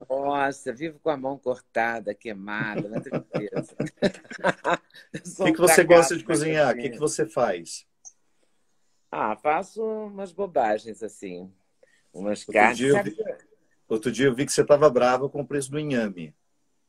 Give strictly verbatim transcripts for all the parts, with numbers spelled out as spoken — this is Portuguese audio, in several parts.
Nossa, vivo com a mão cortada, queimada, na tristeza. Eu O que sou um que você gosta fracasso de na cozinhar? O que que cozinha. você faz? Ah, faço umas bobagens assim, umas Outro carnes. dia eu Sabe, vi, outro dia eu vi que você estava brava com o preço do inhame.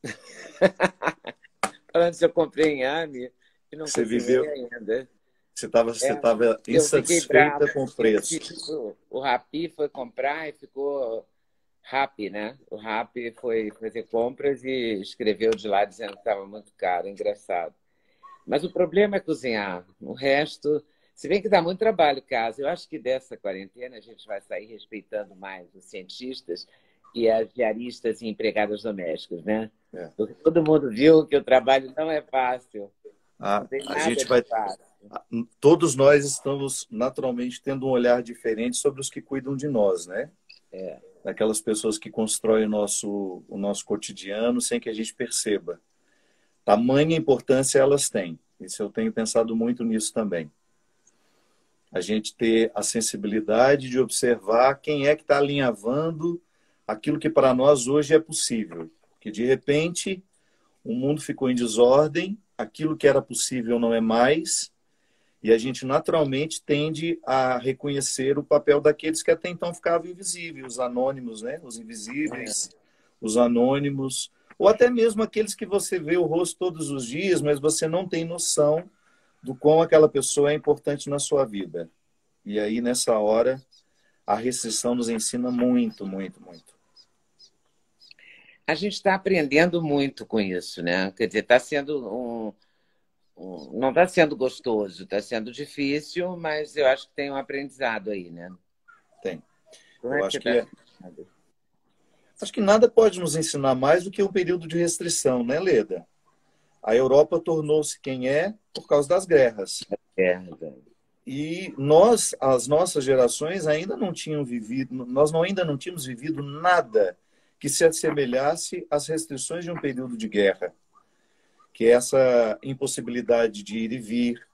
antes eu comprei inhame e não Você cozinhei viveu, ainda. você estava, você É, estava eu fiquei bravo insatisfeita com o porque preço. ficou- o Rappi foi comprar e ficou Rappi, né? O Rappi foi fazer compras e escreveu de lá dizendo que estava muito caro, engraçado. Mas o problema é cozinhar. O resto, se bem que dá muito trabalho, caso. Eu acho que dessa quarentena a gente vai sair respeitando mais os cientistas e as diaristas e empregadas domésticas, né? É. Porque todo mundo viu que o trabalho não é fácil. Não A, tem a nada gente de vai, fácil. todos nós estamos naturalmente tendo um olhar diferente sobre os que cuidam de nós, né? É. Daquelas pessoas que constroem o nosso, o nosso cotidiano sem que a gente perceba. Tamanha importância elas têm. Isso eu tenho pensado muito nisso também. A gente ter a sensibilidade de observar quem é que está alinhavando aquilo que para nós hoje é possível. Porque, de repente, o mundo ficou em desordem, aquilo que era possível não é mais, e a gente naturalmente tende a reconhecer o papel daqueles que até então ficavam invisíveis, os anônimos, né? Os invisíveis, os anônimos, ou até mesmo aqueles que você vê o rosto todos os dias, mas você não tem noção do quão aquela pessoa é importante na sua vida. E aí, nessa hora, a restrição nos ensina muito, muito, muito. A gente está aprendendo muito com isso, né? Quer dizer, está sendo um, um- não está sendo gostoso, está sendo difícil, mas eu acho que tem um aprendizado aí, né? Tem. Como Eu é que acho você que, está é, sentindo? acho que nada pode nos ensinar mais do que um período de restrição, né, Leda? A Europa tornou-se quem é por causa das guerras. É, E nós, as nossas gerações, ainda não tinham vivido, nós não, ainda não tínhamos vivido nada que se assemelhasse às restrições de um período de guerra, que é essa impossibilidade de ir e vir,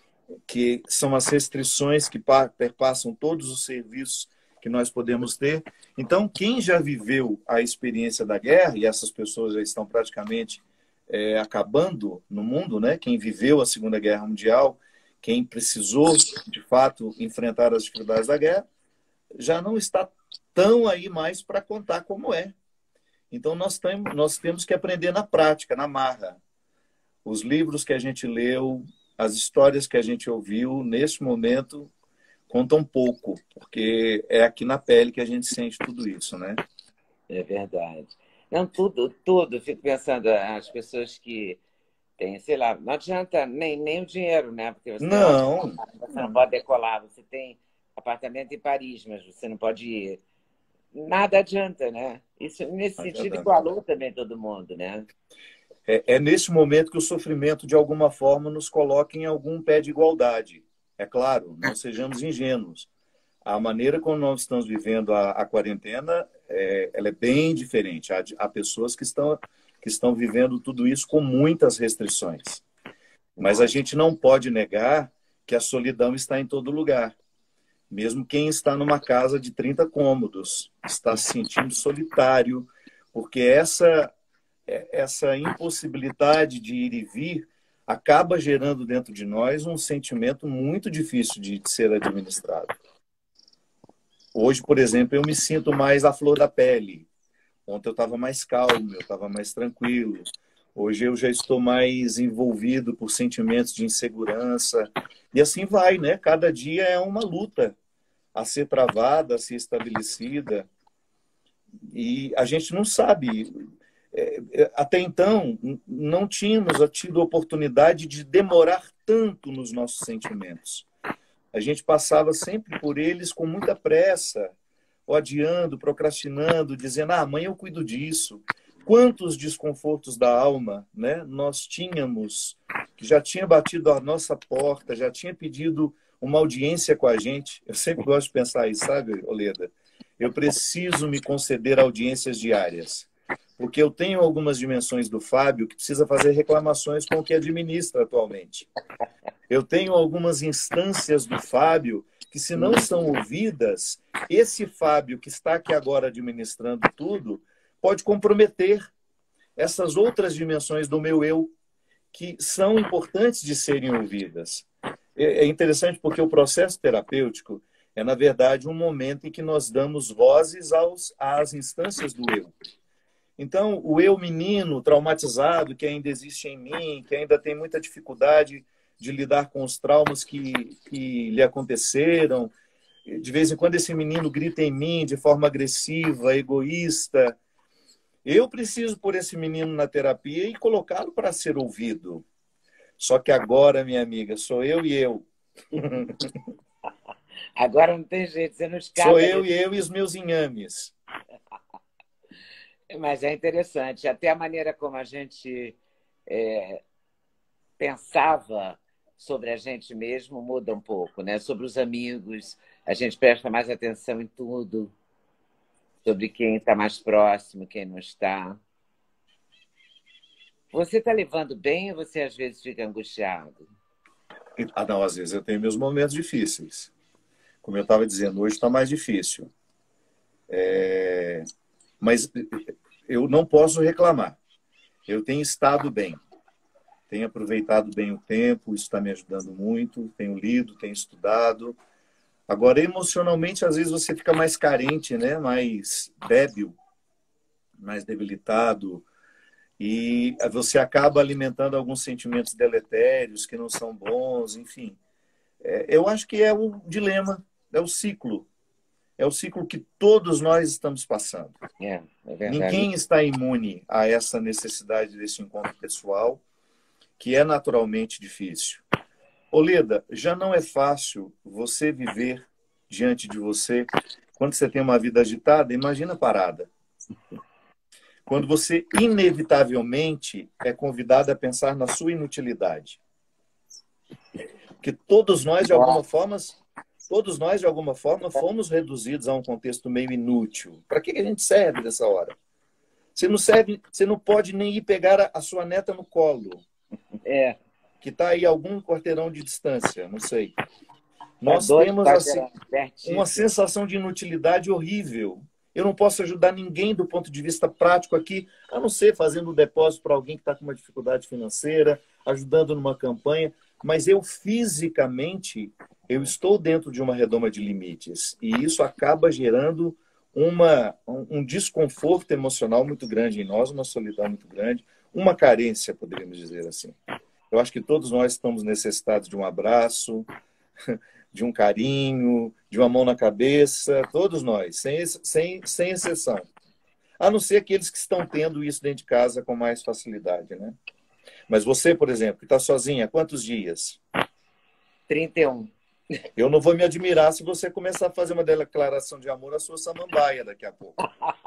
que são as restrições que perpassam todos os serviços que nós podemos ter. Então, quem já viveu a experiência da guerra, e essas pessoas já estão praticamente é, acabando no mundo, né? Quem viveu a Segunda Guerra Mundial, quem precisou, de fato, enfrentar as dificuldades da guerra, já não está tão aí mais para contar como é. Então, nós, tem, nós temos que aprender na prática, na marra. Os livros que a gente leu, as histórias que a gente ouviu, neste momento, contam pouco, porque é aqui na pele que a gente sente tudo isso, né? é verdade. Não, tudo, tudo. Eu fico pensando, as pessoas que têm, sei lá, não adianta nem, nem o dinheiro, né? Porque você tem um ótimo Não, trabalho, você não não. pode decolar, você tem apartamento em Paris, mas você não pode ir. Nada adianta, né? Isso, nesse Não sentido, adianta. igualou também todo mundo, né? É, é nesse momento que o sofrimento, de alguma forma, nos coloca em algum pé de igualdade. É claro, não sejamos ingênuos. A maneira como nós estamos vivendo a, a quarentena, é, ela é bem diferente. Há, há pessoas que estão, que estão vivendo tudo isso com muitas restrições. Mas a Nossa. gente não pode negar que a solidão está em todo lugar. Mesmo quem está numa casa de trinta cômodos está se sentindo solitário, porque essa, essa impossibilidade de ir e vir acaba gerando dentro de nós um sentimento muito difícil de ser administrado. Hoje, por exemplo, eu me sinto mais à flor da pele. Ontem eu estava mais calmo, eu estava mais tranquilo. Hoje eu já estou mais envolvido por sentimentos de insegurança. E assim vai, né? Cada dia é uma luta a ser travada, a ser estabelecida. E a gente não sabe. Até então, não tínhamos tido oportunidade de demorar tanto nos nossos sentimentos. A gente passava sempre por eles com muita pressa, ou adiando, procrastinando, dizendo, ah, amanhã eu cuido disso. Quantos desconfortos da alma, né, nós tínhamos, que já tinha batido a nossa porta, já tinha pedido uma audiência com a gente. Eu sempre gosto de pensar isso, sabe, Oleda? Eu preciso me conceder audiências diárias, porque eu tenho algumas dimensões do Fábio que precisa fazer reclamações com o que administra atualmente. Eu tenho algumas instâncias do Fábio que, se não são ouvidas, esse Fábio que está aqui agora administrando tudo pode comprometer essas outras dimensões do meu eu que são importantes de serem ouvidas. É interessante porque o processo terapêutico é, na verdade, um momento em que nós damos vozes aos, às instâncias do eu. Então, o eu menino traumatizado que ainda existe em mim, que ainda tem muita dificuldade de lidar com os traumas que, que lhe aconteceram, de vez em quando esse menino grita em mim de forma agressiva, egoísta. Eu preciso pôr esse menino na terapia e colocá-lo para ser ouvido. Só que agora, minha amiga, sou eu e eu. Agora não tem jeito, você não escapa. Sou eu e eu e os meus inhames. Mas é interessante, até a maneira como a gente é, pensava sobre a gente mesmo muda um pouco, né? Sobre os amigos, a gente presta mais atenção em tudo, sobre quem está mais próximo, quem não está. Você está levando bem ou você às vezes fica angustiado? Ah, não, às vezes eu tenho meus momentos difíceis. Como eu estava dizendo, hoje está mais difícil. É... Mas eu não posso reclamar. Eu tenho estado bem. Tenho aproveitado bem o tempo, isso está me ajudando muito. Tenho lido, tenho estudado. Agora, emocionalmente, às vezes você fica mais carente, né? Mais débil, mais debilitado. E você acaba alimentando alguns sentimentos deletérios que não são bons, enfim. É, eu acho que é o dilema, é o ciclo. É o ciclo que todos nós estamos passando. É, é verdade. Ninguém está imune a essa necessidade desse encontro pessoal, que é naturalmente difícil. Oleda, já não é fácil você viver diante de você quando você tem uma vida agitada, imagina parada. Quando você inevitavelmente é convidado a pensar na sua inutilidade. Porque todos nós, de alguma forma, todos nós, de alguma forma, fomos reduzidos a um contexto meio inútil. Para que a gente serve nessa hora? Você não serve, você não pode nem ir pegar a sua neta no colo. É. Que está aí a algum quarteirão de distância, não sei. Nós dois temos assim, uma sensação de inutilidade horrível. Eu não posso ajudar ninguém do ponto de vista prático aqui, a não ser fazendo um depósito para alguém que está com uma dificuldade financeira, ajudando numa campanha, mas eu fisicamente eu estou dentro de uma redoma de limites e isso acaba gerando uma, um desconforto emocional muito grande em nós, uma solidão muito grande, uma carência, poderíamos dizer assim. Eu acho que todos nós estamos necessitados de um abraço, de um carinho, de uma mão na cabeça, todos nós, sem, sem, sem exceção. A não ser aqueles que estão tendo isso dentro de casa com mais facilidade, né? Mas você, por exemplo, que está sozinha, há quantos dias? trinta e um. Eu não vou me admirar se você começar a fazer uma declaração de amor à sua samambaia daqui a pouco.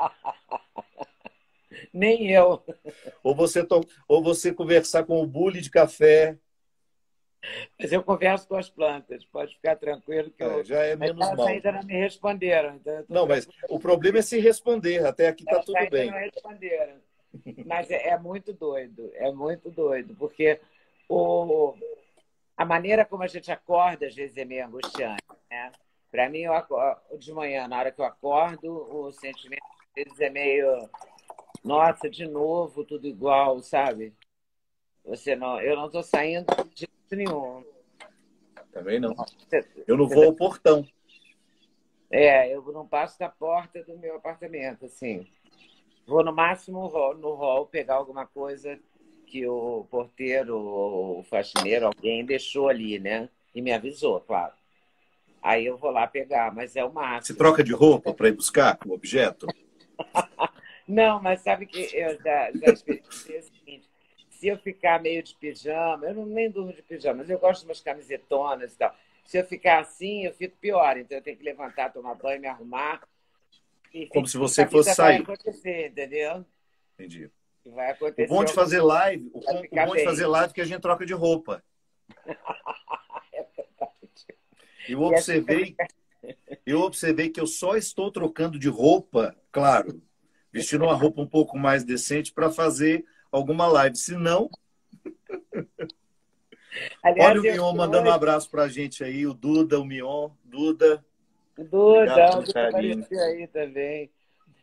Nem eu. Ou você, to... Ou você conversar com o bule de café. Mas eu converso com as plantas, pode ficar tranquilo que eu... É, já é menos elas mal. ainda não me responderam. Então eu tô não, mas o problema é se responder. Até aqui está tudo ainda bem. Não responderam. Mas é, é muito doido, é muito doido, porque o, a maneira como a gente acorda, às vezes, é meio angustiante, né? Para mim, eu acordo, de manhã, na hora que eu acordo, o sentimento, às vezes, é meio... Nossa, de novo, tudo igual, sabe? Você não, eu não estou saindo de jeito nenhum. Também não. Eu não vou ao portão. É, eu não passo da porta do meu apartamento, assim. Vou no máximo no hall pegar alguma coisa que o porteiro ou o faxineiro, alguém deixou ali, né? E me avisou, claro. Aí eu vou lá pegar, mas é o máximo. Você troca de roupa para ir buscar o objeto? Não, mas sabe que eu já, já experimentei o seguinte: se eu ficar meio de pijama, eu não nem durmo de pijama, mas eu gosto de umas camisetonas e tal. Se eu ficar assim, eu fico pior. Então eu tenho que levantar, tomar banho, me arrumar. E como se você fosse sair. Vai acontecer, entendeu? Entendi. Vai acontecer. O bom de fazer live, o bom, o bom de fazer live é que a gente troca de roupa. É verdade. Eu observei, eu observei que eu só estou trocando de roupa, claro, vestindo uma roupa um pouco mais decente para fazer alguma live. Se não... Aliás, olha o Mion mandando hoje... um abraço para a gente aí, o Duda, o Mion. Duda. Duda, o Duda apareceu aí também.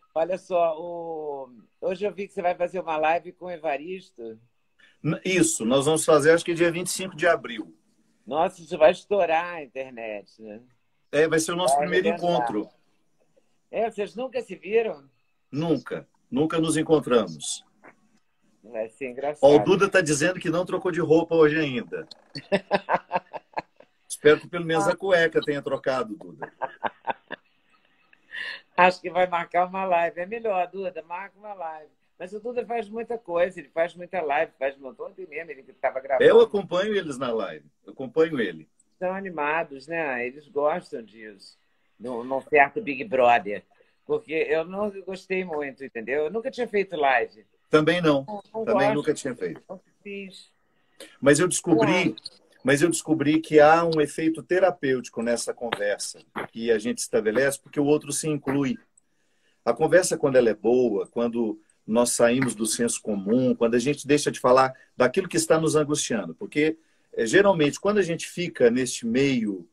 Olha só, o... hoje eu vi que você vai fazer uma live com o Evaristo. Isso, nós vamos fazer acho que dia vinte e cinco de abril. Nossa, isso vai estourar a internet, né? É, vai ser o nosso Vai primeiro arrebentar. encontro. É, vocês nunca se viram? Nunca, nunca nos encontramos. Vai ser Ó, o engraçado. Duda está dizendo que não trocou de roupa hoje ainda. Espero que pelo menos a cueca tenha trocado, Duda. Acho que vai marcar uma live. É melhor, Duda, marca uma live. Mas o Duda faz muita coisa, ele faz muita live, faz um montão de mesmo, ele estava Eu gravando. acompanho eles na live, eu acompanho ele. São animados, né? Eles gostam disso, num num certo Big Brother. Porque eu não gostei muito, entendeu? Eu nunca tinha feito live. Também não, Não, não também gosto, nunca tinha feito. não fiz. Mas eu descobri, mas eu descobri que há um efeito terapêutico nessa conversa que a gente estabelece, porque o outro se inclui. A conversa, quando ela é boa, quando nós saímos do senso comum, quando a gente deixa de falar daquilo que está nos angustiando, porque é, geralmente quando a gente fica neste meio,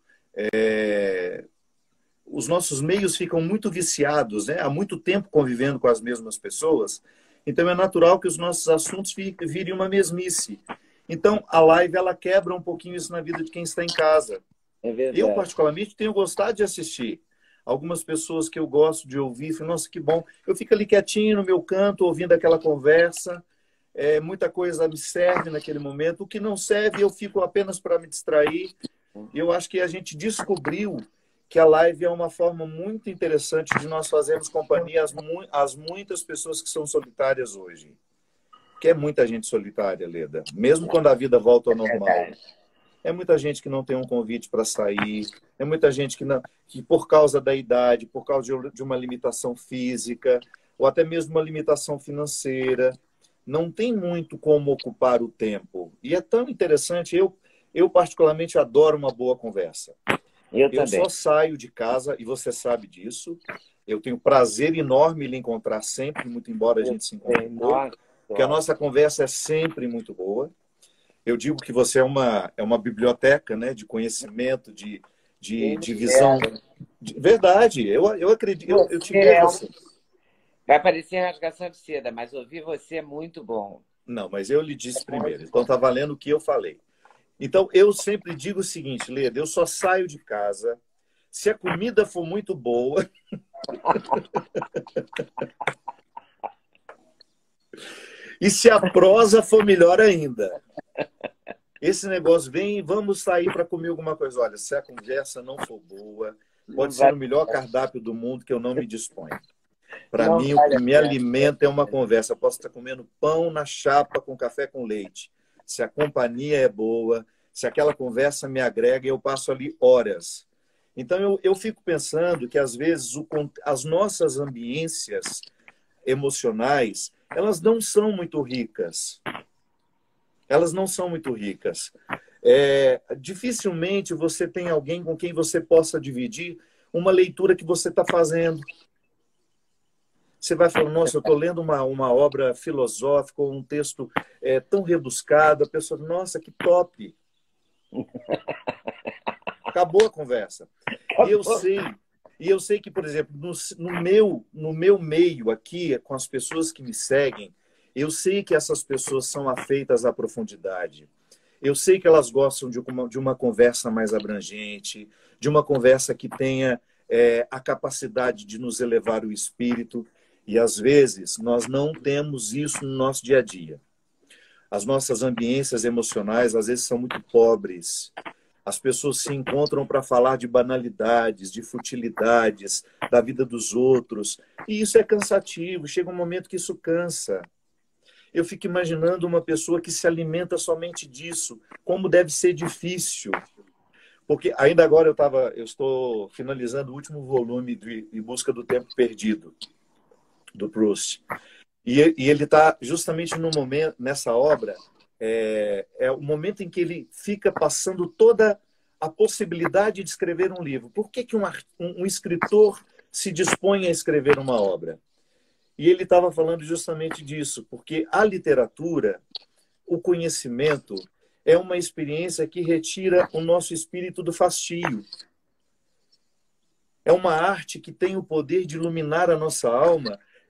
é, os nossos meios ficam muito viciados, né? Há muito tempo convivendo com as mesmas pessoas, então é natural que os nossos assuntos virem uma mesmice. Então a live ela quebra um pouquinho isso na vida de quem está em casa. É Eu verdade. particularmente tenho gostado de assistir. Algumas pessoas que eu gosto de ouvir, falam, nossa, que bom. Eu fico ali quietinho no meu canto, ouvindo aquela conversa. É, muita coisa me serve naquele momento. O que não serve, eu fico apenas para me distrair. Eu acho que a gente descobriu que a live é uma forma muito interessante de nós fazermos companhia às, mu às muitas pessoas que são solitárias hoje. Porque é muita gente solitária, Leda. Mesmo quando a vida volta ao normal. É muita gente que não tem um convite para sair, é muita gente que, não, que, por causa da idade, por causa de uma limitação física, ou até mesmo uma limitação financeira, não tem muito como ocupar o tempo. E é tão interessante, eu, eu particularmente adoro uma boa conversa. Eu, eu também. só saio de casa, e você sabe disso, eu tenho prazer enorme em lhe encontrar sempre, muito embora a gente se encontre pouco, porque a nossa conversa é sempre muito boa. Eu digo que você é uma, é uma biblioteca, né, de conhecimento, de, de, de visão. De, verdade, eu, eu acredito, eu, eu te vejo assim. Vai parecer rasgação de seda, mas ouvir você é muito bom. Não, mas eu lhe disse primeiro, então está valendo o que eu falei. Então, eu sempre digo o seguinte, Leda, eu só saio de casa se a comida for muito boa. E se a prosa for melhor ainda. Esse negócio, vem, vamos sair para comer alguma coisa. Olha, se a conversa não for boa, pode ser o melhor cardápio do mundo que eu não me disponho. Para mim, o que me alimenta é uma conversa. Eu posso estar comendo pão na chapa com café com leite. Se a companhia é boa, se aquela conversa me agrega, eu passo ali horas. Então, eu, eu fico pensando que, às vezes, o, as nossas ambiências emocionais, elas não são muito ricas. Elas não são muito ricas. É, dificilmente você tem alguém com quem você possa dividir uma leitura que você está fazendo. Você vai falar, nossa, eu estou lendo uma, uma obra filosófica, ou um texto é, tão rebuscado. A pessoa, nossa, que top. Acabou a conversa. Acabou. E eu sei, e eu sei que, por exemplo, no, no, meu, no meu meio aqui, com as pessoas que me seguem, eu sei que essas pessoas são afeitas à profundidade. Eu sei que elas gostam de uma, de uma conversa mais abrangente, de uma conversa que tenha é, a capacidade de nos elevar o espírito. E, às vezes, nós não temos isso no nosso dia a dia. As nossas ambiências emocionais, às vezes, são muito pobres. As pessoas se encontram para falar de banalidades, de futilidades, da vida dos outros. E isso é cansativo. Chega um momento que isso cansa. Eu fico imaginando uma pessoa que se alimenta somente disso. Como deve ser difícil. Porque ainda agora eu, tava, eu estou finalizando o último volume de Em Busca do Tempo Perdido, do Proust. E, e ele está justamente no momento, nessa obra, é, é o momento em que ele fica passando toda a possibilidade de escrever um livro. Por que, que um, um, um escritor se dispõe a escrever uma obra? E ele estava falando justamente disso, porque a literatura, o conhecimento, é uma experiência que retira o nosso espírito do fastio. É uma arte que tem o poder de iluminar a nossa alma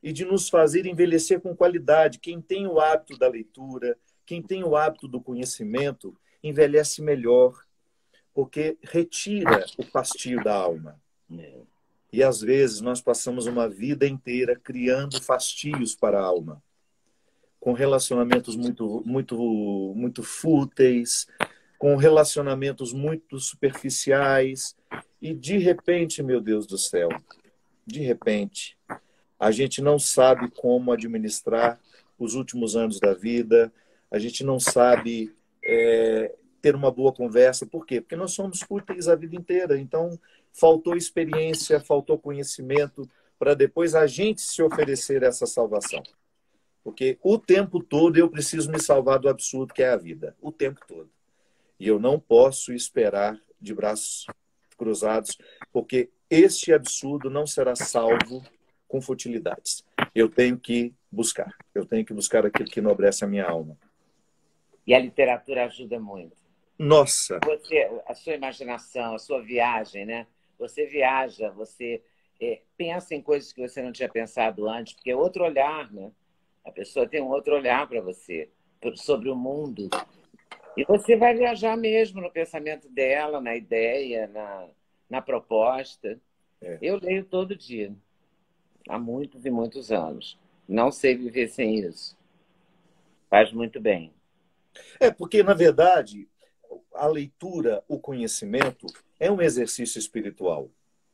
e de nos fazer envelhecer com qualidade. Quem tem o hábito da leitura, quem tem o hábito do conhecimento, envelhece melhor, porque retira o fastio da alma. E, às vezes, nós passamos uma vida inteira criando fastios para a alma, com relacionamentos muito, muito, muito fúteis, com relacionamentos muito superficiais, e, de repente, meu Deus do céu, de repente, a gente não sabe como administrar os últimos anos da vida, a gente não sabe é, ter uma boa conversa. Por quê? Porque nós somos fúteis a vida inteira. Então, faltou experiência, faltou conhecimento para depois a gente se oferecer essa salvação. Porque o tempo todo eu preciso me salvar do absurdo que é a vida. O tempo todo. E eu não posso esperar de braços cruzados, porque este absurdo não será salvo com futilidades. Eu tenho que buscar. Eu tenho que buscar aquilo que enobrece a minha alma. E a literatura ajuda muito. Nossa! Você, a sua imaginação, a sua viagem, né? Você viaja, você é, pensa em coisas que você não tinha pensado antes, porque é outro olhar, né? A pessoa tem um outro olhar para você, sobre o mundo. E você vai viajar mesmo no pensamento dela, na ideia, na, na proposta. É. Eu leio todo dia, há muitos e muitos anos. Não sei viver sem isso. Faz muito bem. É, porque, na verdade, a leitura, o conhecimento, é um exercício espiritual.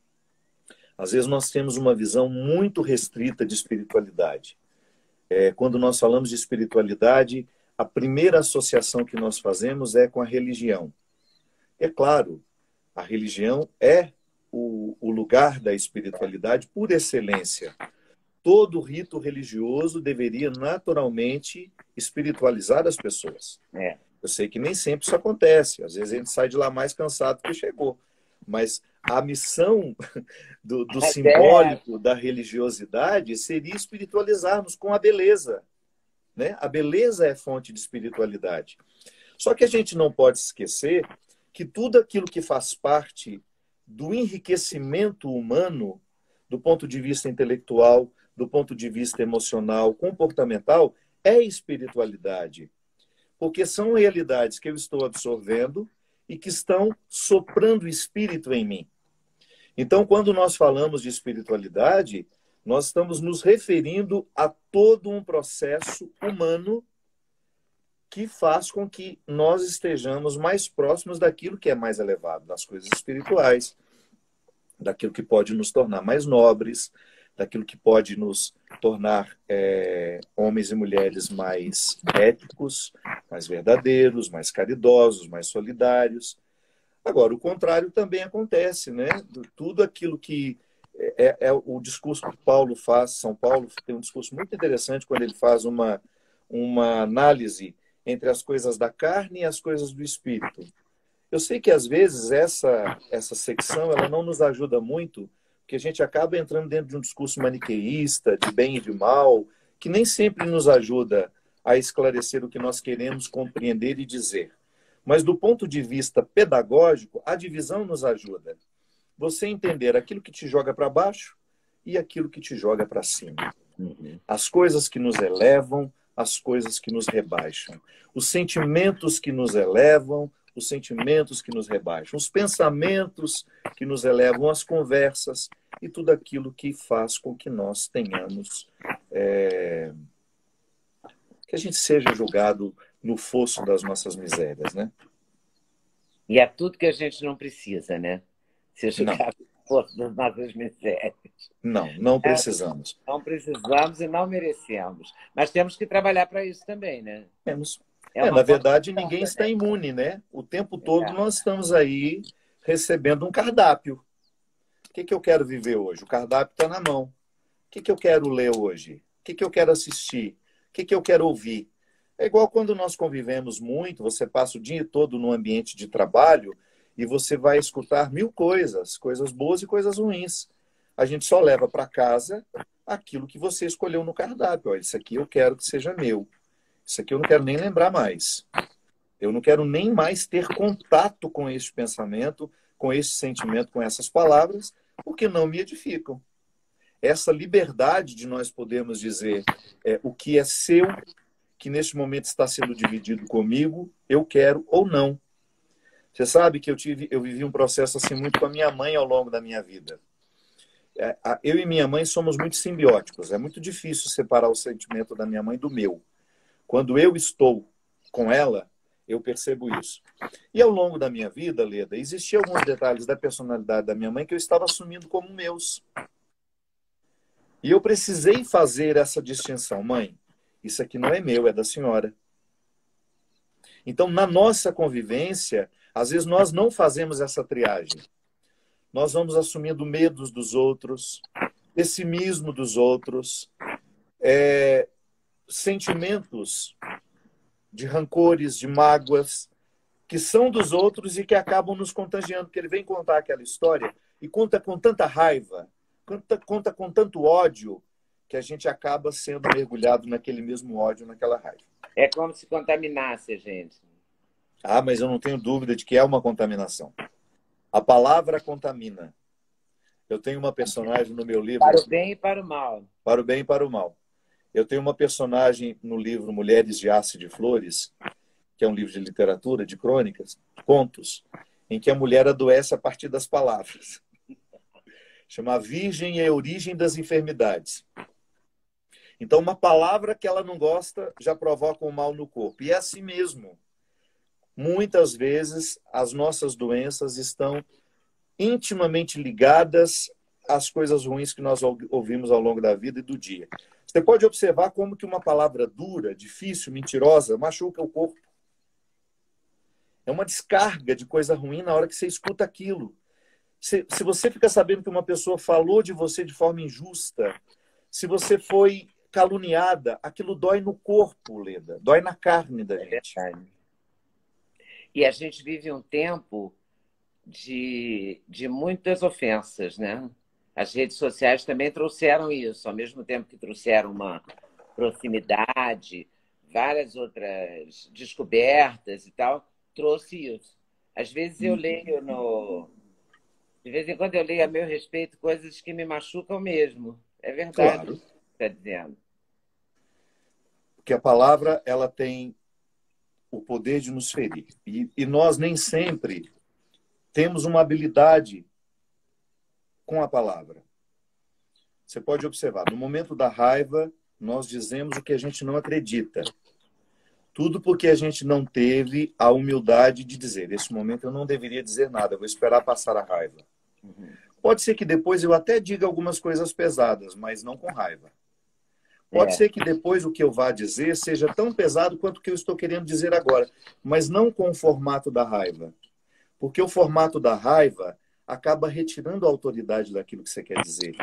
Às vezes nós temos uma visão muito restrita de espiritualidade. É, quando nós falamos de espiritualidade, a primeira associação que nós fazemos é com a religião. É claro, a religião é o, o lugar da espiritualidade por excelência. Todo rito religioso deveria naturalmente espiritualizar as pessoas. É. Eu sei que nem sempre isso acontece. Às vezes a gente sai de lá mais cansado que chegou. Mas a missão do, do simbólico da religiosidade seria espiritualizarmos com a beleza. Né? A beleza é fonte de espiritualidade. Só que a gente não pode esquecer que tudo aquilo que faz parte do enriquecimento humano, do ponto de vista intelectual, do ponto de vista emocional, comportamental, é espiritualidade. Porque são realidades que eu estou absorvendo e que estão soprando espírito em mim. Então, quando nós falamos de espiritualidade, nós estamos nos referindo a todo um processo humano que faz com que nós estejamos mais próximos daquilo que é mais elevado, das coisas espirituais, daquilo que pode nos tornar mais nobres, daquilo que pode nos tornar é, homens e mulheres mais éticos, mais verdadeiros, mais caridosos, mais solidários. Agora, o contrário também acontece, né? Tudo aquilo que é, é o discurso que Paulo faz, São Paulo tem um discurso muito interessante quando ele faz uma, uma análise entre as coisas da carne e as coisas do espírito. Eu sei que, às vezes, essa, essa secção ela não nos ajuda muito, porque a gente acaba entrando dentro de um discurso maniqueísta, de bem e de mal, que nem sempre nos ajuda a esclarecer o que nós queremos compreender e dizer. Mas, do ponto de vista pedagógico, a divisão nos ajuda. Você entender aquilo que te joga para baixo e aquilo que te joga para cima. Uhum. As coisas que nos elevam, as coisas que nos rebaixam. Os sentimentos que nos elevam, os sentimentos que nos rebaixam. Os pensamentos que nos elevam, as conversas e tudo aquilo que faz com que nós tenhamos... É, que a gente seja julgado no fosso das nossas misérias, né? E é tudo que a gente não precisa, né? Ser julgado no fosso das nossas misérias. Não, não precisamos. É, não precisamos e não merecemos. Mas temos que trabalhar para isso também, né? Temos. É, é na verdade, ninguém está imune, né? O tempo todo é. Nós estamos aí recebendo um cardápio. O que, que eu quero viver hoje? O cardápio está na mão. O que, que eu quero ler hoje? O que, que eu quero assistir? O que, que eu quero ouvir? É igual quando nós convivemos muito, você passa o dia todo no ambiente de trabalho e você vai escutar mil coisas, coisas boas e coisas ruins. A gente só leva para casa aquilo que você escolheu no cardápio. Olha, isso aqui eu quero que seja meu. Isso aqui eu não quero nem lembrar mais. Eu não quero nem mais ter contato com este pensamento, com este sentimento, com essas palavras, porque não me edificam. essa liberdade de nós podermos dizer é, o que é seu, que neste momento está sendo dividido comigo, eu quero ou não. Você sabe que eu, tive, eu vivi um processo assim muito com a minha mãe ao longo da minha vida. É, a, eu e minha mãe somos muito simbióticos. É muito difícil separar o sentimento da minha mãe do meu. Quando eu estou com ela, eu percebo isso. E ao longo da minha vida, Leda, existiam alguns detalhes da personalidade da minha mãe que eu estava assumindo como meus. E eu precisei fazer essa distinção. Mãe, isso aqui não é meu, é da senhora. Então, na nossa convivência, às vezes nós não fazemos essa triagem. Nós vamos assumindo medos dos outros, pessimismo dos outros, é, sentimentos de rancores, de mágoas, que são dos outros e que acabam nos contagiando. Porque ele vem contar aquela história e conta com tanta raiva, conta, conta com tanto ódio, que a gente acaba sendo mergulhado naquele mesmo ódio, naquela raiva. É como se contaminasse a gente. Ah, mas eu não tenho dúvida de que é uma contaminação. A palavra contamina. Eu tenho uma personagem no meu livro... Para o bem e para o mal. Para o bem e para o mal. Eu tenho uma personagem no livro Mulheres de Aço e de Flores, que é um livro de literatura, de crônicas, contos, em que a mulher adoece a partir das palavras. Chama A Virgem e a Origem das Enfermidades. Então, uma palavra que ela não gosta já provoca um mal no corpo. E é assim mesmo. Muitas vezes, as nossas doenças estão intimamente ligadas às coisas ruins que nós ouvimos ao longo da vida e do dia. Você pode observar como que uma palavra dura, difícil, mentirosa, machuca o corpo. É uma descarga de coisa ruim na hora que você escuta aquilo. Se, se você fica sabendo que uma pessoa falou de você de forma injusta, se você foi caluniada, aquilo dói no corpo, Leda, dói na carne da gente. É verdade. E a gente vive um tempo de, de muitas ofensas, né? As redes sociais também trouxeram isso, ao mesmo tempo que trouxeram uma proximidade, várias outras descobertas e tal, trouxe isso. Às vezes eu leio no... De vez em quando eu leio a meu respeito coisas que me machucam mesmo. É verdade. Claro. Está dizendo. Porque a palavra, ela tem o poder de nos ferir. E, e nós nem sempre temos uma habilidade com a palavra. Você pode observar, no momento da raiva, nós dizemos o que a gente não acredita. Tudo porque a gente não teve a humildade de dizer, nesse momento eu não deveria dizer nada, eu vou esperar passar a raiva. Uhum. Pode ser que depois eu até diga algumas coisas pesadas, mas não com raiva. Pode é. ser que depois o que eu vá dizer seja tão pesado quanto o que eu estou querendo dizer agora, mas não com o formato da raiva. Porque o formato da raiva acaba retirando a autoridade daquilo que você quer dizer.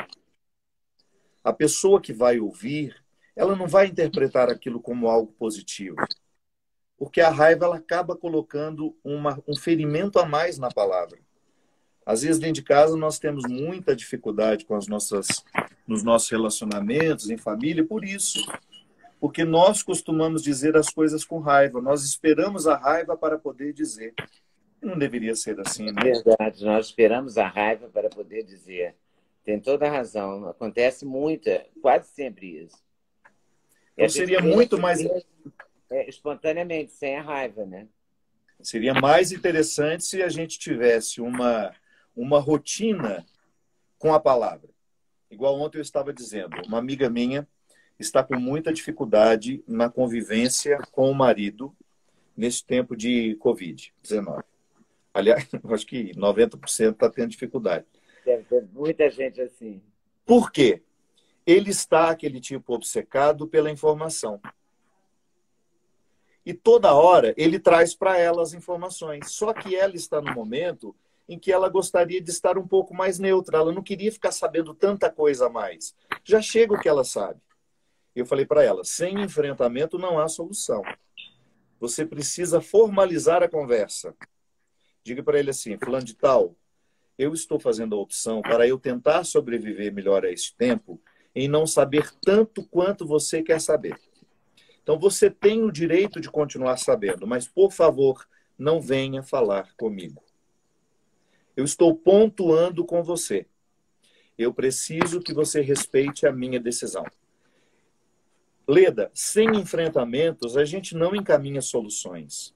A pessoa que vai ouvir, ela não vai interpretar aquilo como algo positivo. Porque a raiva ela acaba colocando uma, um ferimento a mais na palavra. Às vezes, dentro de casa, nós temos muita dificuldade com as nossas, nos nossos relacionamentos, em família, por isso. Porque nós costumamos dizer as coisas com raiva. Nós esperamos a raiva para poder dizer. Não deveria ser assim, né? Verdade, nós esperamos a raiva para poder dizer. Tem toda a razão. Acontece muito, quase sempre isso. Então seria muito mais... É, espontaneamente, sem a raiva, né? Seria mais interessante se a gente tivesse uma, uma rotina com a palavra. Igual ontem eu estava dizendo, uma amiga minha está com muita dificuldade na convivência com o marido nesse tempo de covid dezenove. Aliás, eu acho que noventa por cento está tendo dificuldade. Deve ter muita gente assim. Por quê? Ele está aquele tipo obcecado pela informação. E toda hora ele traz para ela as informações. Só que ela está no momento em que ela gostaria de estar um pouco mais neutra. Ela não queria ficar sabendo tanta coisa a mais. Já chega o que ela sabe. Eu falei para ela, sem enfrentamento não há solução. Você precisa formalizar a conversa. Diga para ele assim, fulano de tal, eu estou fazendo a opção para eu tentar sobreviver melhor a esse tempo em não saber tanto quanto você quer saber. Então, você tem o direito de continuar sabendo, mas, por favor, não venha falar comigo. Eu estou pontuando com você. Eu preciso que você respeite a minha decisão. Leda, sem enfrentamentos, a gente não encaminha soluções.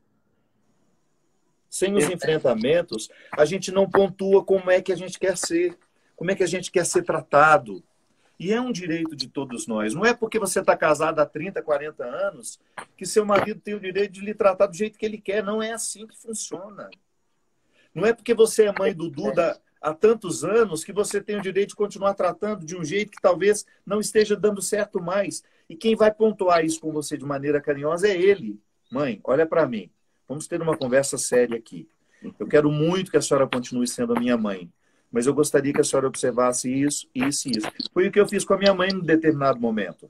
Sem os enfrentamentos, a gente não pontua como é que a gente quer ser, como é que a gente quer ser tratado. E é um direito de todos nós. Não é porque você está casado há trinta, quarenta anos que seu marido tem o direito de lhe tratar do jeito que ele quer. Não é assim que funciona. Não é porque você é mãe do Duda há tantos anos que você tem o direito de continuar tratando de um jeito que talvez não esteja dando certo mais. E quem vai pontuar isso com você de maneira carinhosa é ele. Mãe, olha para mim. Vamos ter uma conversa séria aqui. Eu quero muito que a senhora continue sendo a minha mãe. Mas eu gostaria que a senhora observasse isso, isso e isso. Foi o que eu fiz com a minha mãe em determinado momento.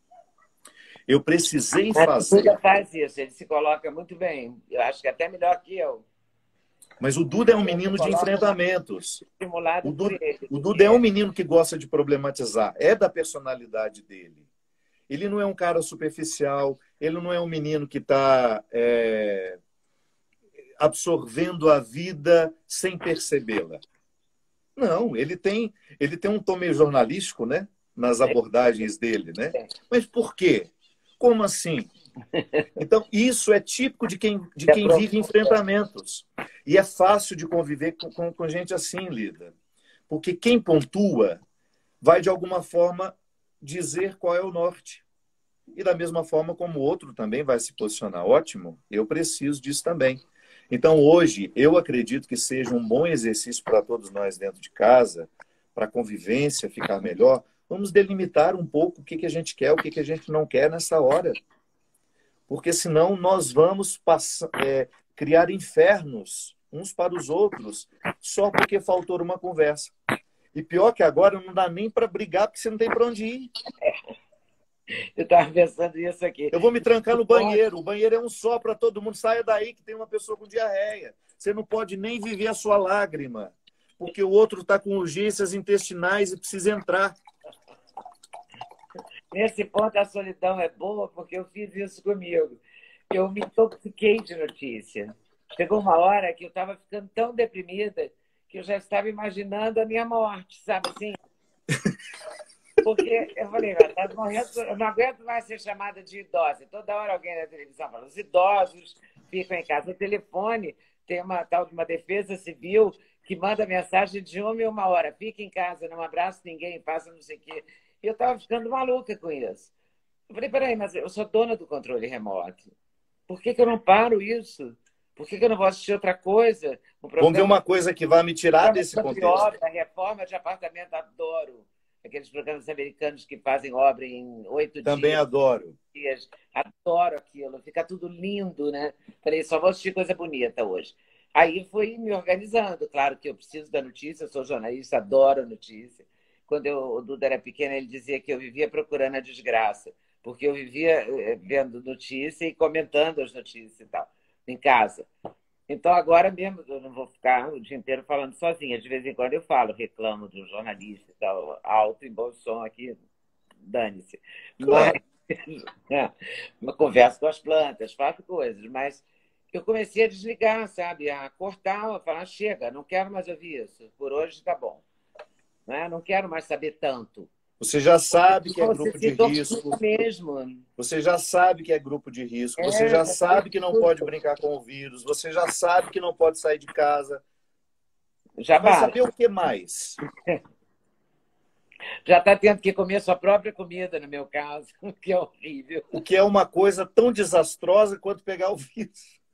Eu precisei fazer... O Duda faz isso, ele se coloca muito bem. Eu acho que até melhor que eu. Mas o Duda é um menino de enfrentamentos. Estimulado o Duda, por ele. O Duda é um menino que gosta de problematizar. É da personalidade dele. Ele não é um cara superficial. Ele não é um menino que está é, absorvendo a vida sem percebê-la. Não, ele tem, ele tem um tom meio jornalístico, né? Nas abordagens dele, né? Mas por quê? Como assim? Então, isso é típico de quem, de quem vive enfrentamentos. E é fácil de conviver com, com, com gente assim, Lida. Porque quem pontua vai, de alguma forma, dizer qual é o norte. E da mesma forma como o outro também vai se posicionar. Ótimo, eu preciso disso também. Então, hoje, eu acredito que seja um bom exercício para todos nós dentro de casa, para a convivência ficar melhor. Vamos delimitar um pouco o que, que a gente quer, o que, que a gente não quer nessa hora. Porque senão nós vamos passar, é, criar infernos uns para os outros só porque faltou uma conversa. E pior que agora não dá nem para brigar porque você não tem para onde ir. Eu estava pensando isso aqui. Eu vou me trancar no banheiro. O banheiro é um só para todo mundo. Saia daí que tem uma pessoa com diarreia. Você não pode nem viver a sua lágrima, porque o outro está com urgências intestinais e precisa entrar. Nesse ponto, a solidão é boa, porque eu fiz isso comigo. Eu me intoxiquei de notícia. Chegou uma hora que eu estava ficando tão deprimida que eu já estava imaginando a minha morte, sabe assim? Porque eu falei, tá morrendo, eu não aguento mais ser chamada de idosa. Toda hora alguém na televisão fala, os idosos ficam em casa. O telefone tem uma tal de uma defesa civil que manda mensagem de uma e uma hora. Fica em casa, não abraça ninguém, faça não sei o quê. E eu estava ficando maluca com isso. Eu falei, peraí, mas eu sou dona do controle remoto. Por que, que eu não paro isso? Por que, que eu não vou assistir outra coisa? Um programa... Vamos ver uma coisa que vai me tirar desse contexto. Obra, reforma de apartamento, adoro. Aqueles programas americanos que fazem obra em oito dias. Também adoro. Dias. Adoro aquilo. Fica tudo lindo, né? Falei, só vou assistir coisa bonita hoje. Aí fui me organizando. Claro que eu preciso da notícia, eu sou jornalista, adoro notícia. Quando eu, o Duda era pequeno, ele dizia que eu vivia procurando a desgraça, porque eu vivia vendo notícia e comentando as notícias e tal, em casa. Então, agora mesmo, eu não vou ficar o dia inteiro falando sozinha. De vez em quando eu falo, reclamo de um jornalista e tal, alto e bom som aqui, dane-se. Claro. Mas, é, uma conversa com as plantas, faço coisas, mas eu comecei a desligar, sabe? A cortar, a falar, chega, não quero mais ouvir isso. Por hoje está bom. Né? Não quero mais saber tanto. Você já sabe que é grupo de risco. Mesmo. Você já sabe que é grupo de risco. Você já sabe que não pode brincar com o vírus. Você já sabe que não pode sair de casa. Já vai saber o que mais? Já está tendo que comer sua própria comida, no meu caso, o que é horrível. O que é uma coisa tão desastrosa quanto pegar o vírus.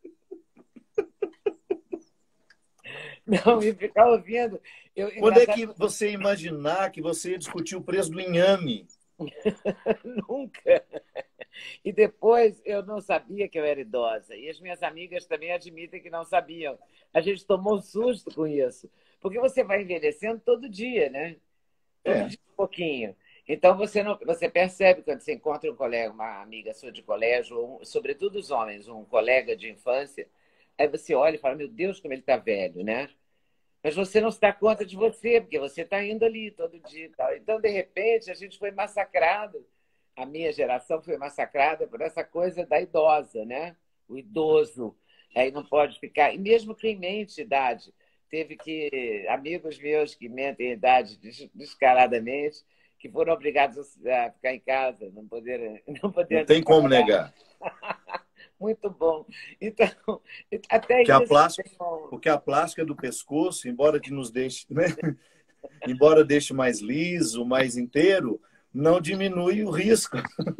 Não, e ficar ouvindo... Eu, Quando é que você imaginar que você ia discutir o preço do inhame? Nunca. E depois eu não sabia que eu era idosa. E as minhas amigas também admitem que não sabiam. A gente tomou susto com isso. Porque você vai envelhecendo todo dia, né? Todo é. dia um pouquinho. Então você, não, você percebe quando você encontra um colega, uma amiga sua de colégio, ou, sobretudo os homens, um colega de infância, aí você olha e fala, meu Deus, como ele está velho, né? Mas você não se dá conta de você, porque você está indo ali todo dia e tal. Então, de repente, a gente foi massacrado. A minha geração foi massacrada por essa coisa da idosa, né? O idoso. Aí não pode ficar... E mesmo quem mente idade. teve que... Amigos meus que mentem a idade des- descaradamente, que foram obrigados a ficar em casa, não poder, não Não poder tem como trabalhar. negar. Muito bom. Então, até Que a isso plástica, tem um- porque a plástica do pescoço, embora que nos deixe, né? Embora deixe mais liso, mais inteiro, não diminui o risco.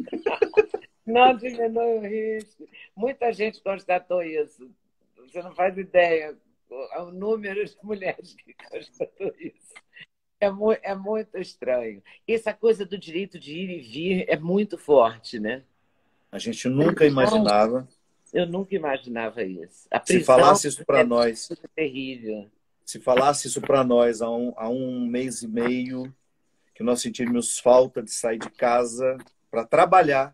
não diminui o risco. Muita gente constatou isso. Você não faz ideia o o número de mulheres que constatou isso. É, mu é muito estranho. Essa coisa do direito de ir e vir é muito forte, né? A gente nunca imaginava. Eu nunca imaginava isso. A Se prisão falasse isso para é nós, muito terrível. se falasse isso para nós há um, há um mês e meio, que nós sentimos falta de sair de casa para trabalhar,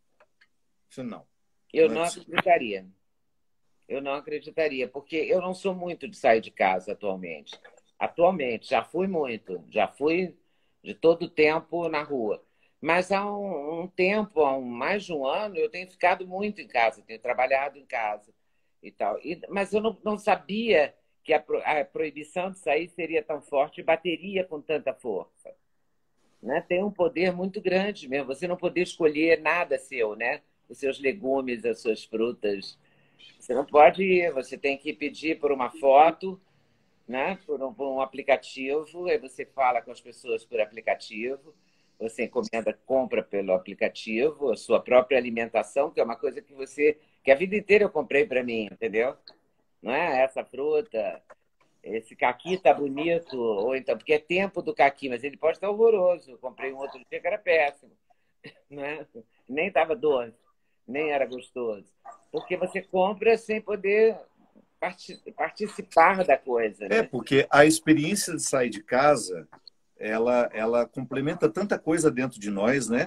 isso não, Eu não é não possível. acreditaria. Eu não acreditaria, porque eu não sou muito de sair de casa atualmente. Atualmente, já fui muito, já fui de todo o tempo na rua. Mas há um, um tempo, há um- mais de um ano, eu tenho ficado muito em casa, tenho trabalhado em casa e tal. E- mas eu não, não sabia que a, pro- a proibição de sair seria tão forte e bateria com tanta força, né? Tem um poder muito grande mesmo. Você não poder escolher nada seu, né? Os seus legumes, as suas frutas. Você não pode ir, você tem que pedir por uma foto, né? Por um, por um aplicativo, aí você fala com as pessoas por aplicativo, você encomenda, compra pelo aplicativo, a sua própria alimentação, que é uma coisa que você, que a vida inteira eu comprei para mim, entendeu? Não é essa fruta, esse caqui tá bonito, ou então, porque é tempo do caqui, mas ele pode estar horroroso. Eu comprei um outro dia que era péssimo, né? Nem estava doce, nem era gostoso. Porque você compra sem poder parti- participar da coisa, É, né? porque a experiência de sair de casa, ela, ela complementa tanta coisa dentro de nós, né?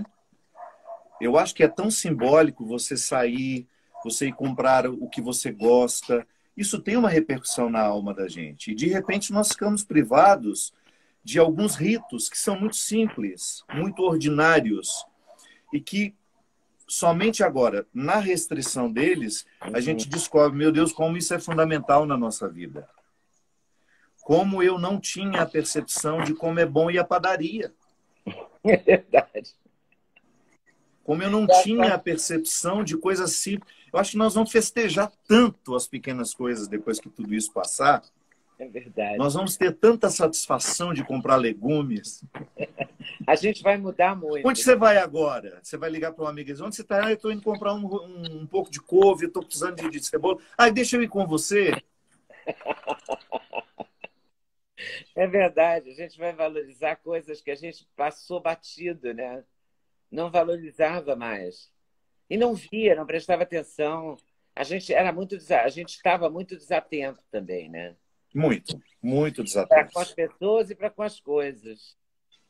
Eu acho que é tão simbólico você sair, você ir comprar o que você gosta. Isso tem uma repercussão na alma da gente. E, de repente, nós ficamos privados de alguns ritos que são muito simples, muito ordinários, e que somente agora, na restrição deles, a Uhum. gente descobre, meu Deus, como isso é fundamental na nossa vida. Como eu não tinha a percepção de como é bom ir à padaria. É verdade. Como eu não tinha a percepção de coisas simples. Eu acho que nós vamos festejar tanto as pequenas coisas depois que tudo isso passar. É verdade. Nós vamos ter tanta satisfação de comprar legumes. A gente vai mudar muito. Onde você vai agora? Você vai ligar para um amigo e dizer, onde você está? Ah, eu estou indo comprar um, um, um pouco de couve, estou precisando de, de cebola. Ah, deixa eu ir com você. É verdade. A gente vai valorizar coisas que a gente passou batido, né? Não valorizava mais. E não via, não prestava atenção. A gente era muito, desa- a gente estava muito desatento também, né? Muito, muito Para com as desatentos. pessoas e para com as coisas.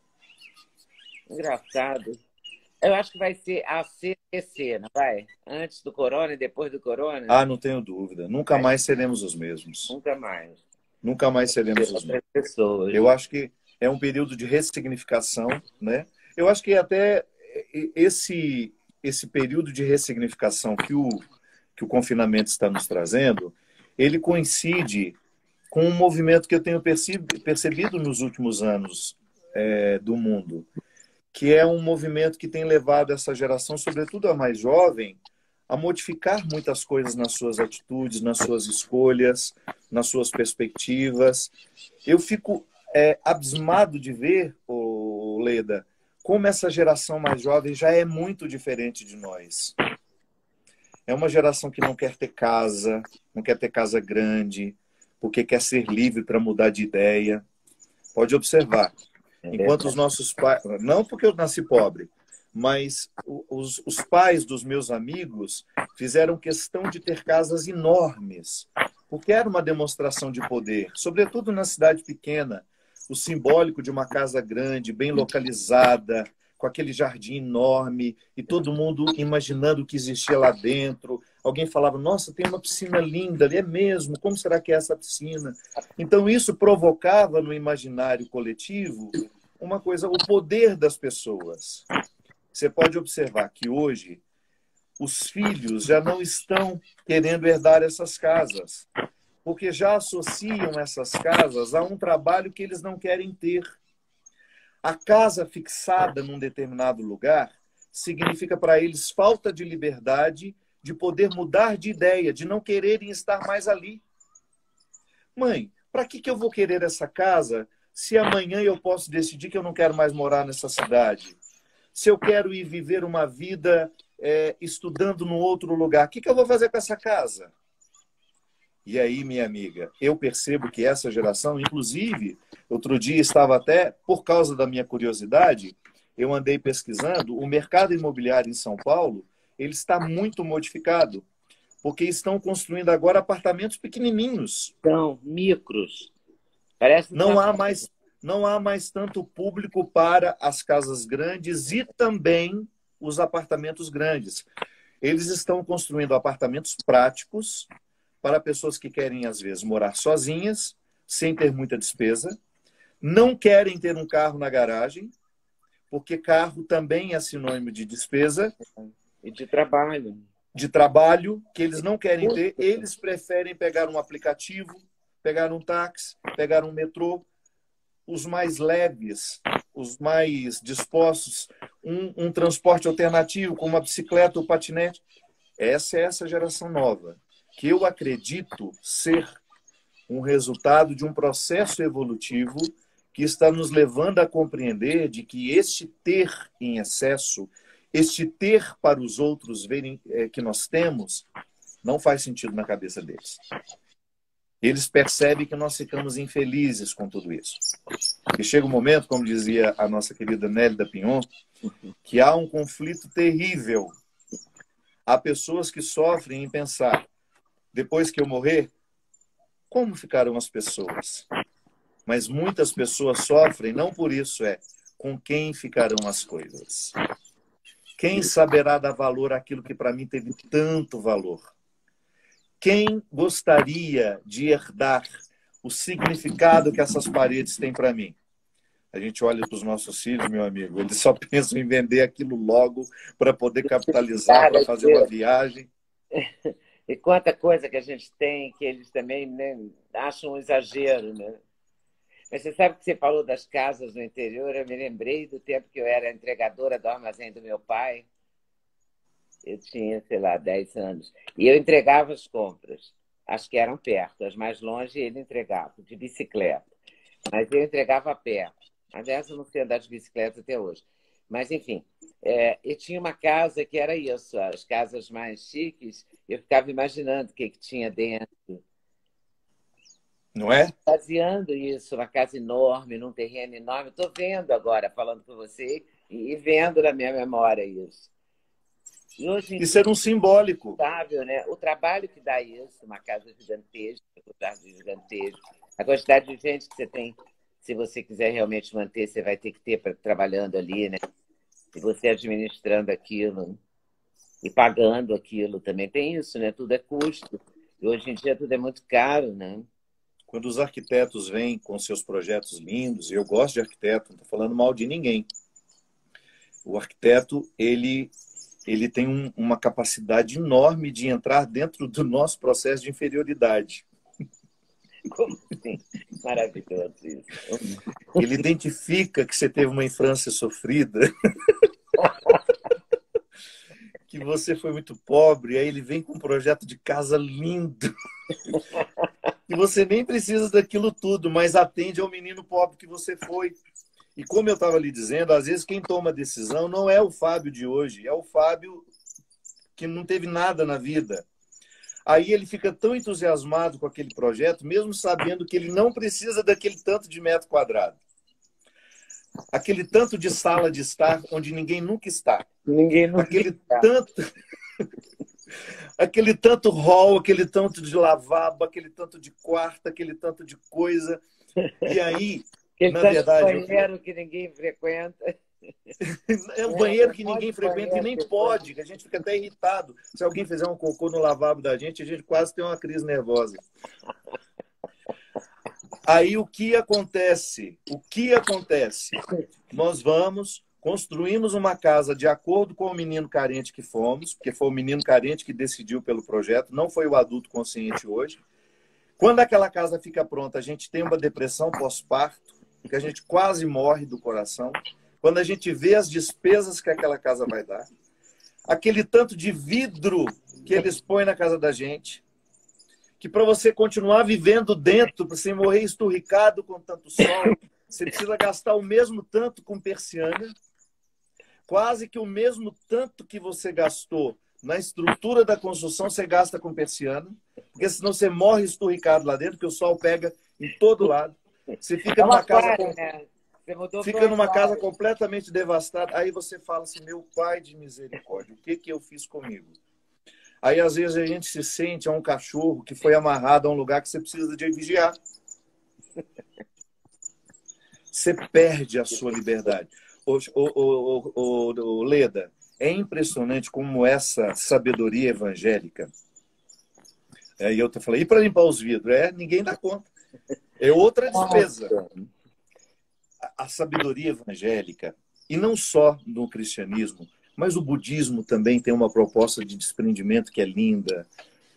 Engraçado. Eu acho que vai ser A C T C, não vai? Antes do corona e depois do corona? Ah, não tenho dúvida. Nunca Vai. mais seremos os mesmos. Nunca mais. Nunca mais seremos os Outras mesmos. pessoas. Eu acho que é um período de ressignificação, né? Eu acho que até esse esse período de ressignificação que o que o confinamento está nos trazendo, ele coincide com um movimento que eu tenho percebido, percebido nos últimos anos é, do mundo, que é um movimento que tem levado essa geração, sobretudo a mais jovem, a modificar muitas coisas nas suas atitudes, nas suas escolhas, nas suas perspectivas. Eu fico é, abismado de ver, oh, Leda, como essa geração mais jovem já é muito diferente de nós. É uma geração que não quer ter casa, não quer ter casa grande, porque quer ser livre para mudar de ideia. Pode observar. É Enquanto os verdade. nossos pais... Não porque eu nasci pobre, mas os, os pais dos meus amigos fizeram questão de ter casas enormes, porque era uma demonstração de poder, sobretudo na cidade pequena. O simbólico de uma casa grande, bem localizada, com aquele jardim enorme, e todo mundo imaginando o que existia lá dentro. Alguém falava, nossa, tem uma piscina linda ali, é mesmo, como será que é essa piscina? Então isso provocava no imaginário coletivo uma coisa, o poder das pessoas. Você pode observar que hoje os filhos já não estão querendo herdar essas casas, porque já associam essas casas a um trabalho que eles não querem ter. A casa fixada num determinado lugar significa para eles falta de liberdade de poder mudar de ideia, de não quererem estar mais ali. Mãe, para que, que eu vou querer essa casa se amanhã eu posso decidir que eu não quero mais morar nessa cidade? Se eu quero ir viver uma vida é, estudando num outro lugar, o que, que eu vou fazer com essa casa? E aí, minha amiga, eu percebo que essa geração, inclusive, outro dia estava até, por causa da minha curiosidade, eu andei pesquisando, o mercado imobiliário em São Paulo, ele está muito modificado, porque estão construindo agora apartamentos pequenininhos. São micros. Parece um Não há tamanho. mais, não há mais tanto público para as casas grandes e também os apartamentos grandes. Eles estão construindo apartamentos práticos para pessoas que querem, às vezes, morar sozinhas, sem ter muita despesa, não querem ter um carro na garagem, porque carro também é sinônimo de despesa. E de trabalho. De trabalho, que eles não querem ter, eles preferem pegar um aplicativo, pegar um táxi, pegar um metrô, os mais leves, os mais dispostos, um, um transporte alternativo, como uma bicicleta ou patinete. Essa é essa geração nova, que eu acredito ser um resultado de um processo evolutivo que está nos levando a compreender de que este ter em excesso, este ter para os outros verem é, que nós temos, não faz sentido na cabeça deles. Eles percebem que nós ficamos infelizes com tudo isso. E chega um momento, como dizia a nossa querida Nélida Pinhon, que há um conflito terrível. Há pessoas que sofrem em pensar, depois que eu morrer, como ficarão as pessoas? Mas muitas pessoas sofrem, não por isso, é com quem ficarão as coisas. Quem saberá dar valor àquilo que para mim teve tanto valor? Quem gostaria de herdar o significado que essas paredes têm para mim? A gente olha para os nossos filhos, meu amigo, eles só pensam em vender aquilo logo para poder capitalizar, para fazer uma viagem. E quanta coisa que a gente tem que eles também, né, acham um exagero, né? Mas você sabe que você falou das casas no interior, eu me lembrei do tempo que eu era entregadora do armazém do meu pai. Eu tinha, sei lá, dez anos. E eu entregava as compras. As que eram perto, as mais longe ele entregava, de bicicleta. Mas eu entregava a pé. Aliás, eu não sei andar de bicicleta até hoje. Mas, enfim, é, eu tinha uma casa que era isso. As casas mais chiques, eu ficava imaginando o que, que tinha dentro. Não é? Baseando isso, uma casa enorme, num terreno enorme. Estou vendo agora, falando com você, e vendo na minha memória isso. E hoje em Isso era um simbólico. dia, né? O trabalho que dá isso, uma casa gigantesca, um jardim gigantesco, a quantidade de gente que você tem, se você quiser realmente manter, você vai ter que ter pra, trabalhando ali, né? E você administrando aquilo e pagando aquilo também. Tem isso, né? Tudo é custo. E hoje em dia tudo é muito caro, né? Quando os arquitetos vêm com seus projetos lindos, e eu gosto de arquiteto, não estou falando mal de ninguém. O arquiteto, ele, ele tem um, uma capacidade enorme de entrar dentro do nosso processo de inferioridade. Como assim? Maravilhoso isso. Ele identifica que você teve uma infância sofrida, que você foi muito pobre, aí ele vem com um projeto de casa lindo. E você nem precisa daquilo tudo, mas atende ao menino pobre que você foi. E como eu estava lhe dizendo, às vezes quem toma a decisão não é o Fábio de hoje, é o Fábio que não teve nada na vida. Aí ele fica tão entusiasmado com aquele projeto, mesmo sabendo que ele não precisa daquele tanto de metro quadrado. Aquele tanto de sala de estar onde ninguém nunca está. Ninguém nunca Aquele está. tanto... Aquele tanto hall, aquele tanto de lavabo, aquele tanto de quarto, aquele tanto de coisa. E aí, aquele na tanto verdade... de banheiro eu... que ninguém frequenta. É um banheiro que ninguém frequenta e nem pode, que a gente fica até irritado. Se alguém fizer um cocô no lavabo da gente, a gente quase tem uma crise nervosa. Aí o que acontece? O que acontece? Nós vamos, construímos uma casa de acordo com o menino carente que fomos, porque foi o menino carente que decidiu pelo projeto, não foi o adulto consciente hoje. Quando aquela casa fica pronta, a gente tem uma depressão pós-parto, porque a gente quase morre do coração. Quando a gente vê as despesas que aquela casa vai dar, aquele tanto de vidro que eles põem na casa da gente, que para você continuar vivendo dentro, para você morrer esturricado com tanto sol, você precisa gastar o mesmo tanto com persiana, quase que o mesmo tanto que você gastou na estrutura da construção, você gasta com persiana, porque senão você morre esturricado lá dentro, porque o sol pega em todo lado. Você fica É numa uma casa, aquário, com... né? Você mudou fica pro numa aquário. casa completamente devastada. Aí você fala assim, meu pai de misericórdia, o que, que eu fiz comigo? Aí, às vezes, a gente se sente a um cachorro que foi amarrado a um lugar que você precisa de vigiar. Você perde a sua liberdade. O, o, o, o, o Leda, é impressionante como essa sabedoria evangélica. Aí eu te falei, e para limpar os vidros? É, ninguém dá conta. É outra despesa. A, a sabedoria evangélica, e não só no cristianismo, mas o budismo também tem uma proposta de desprendimento que é linda.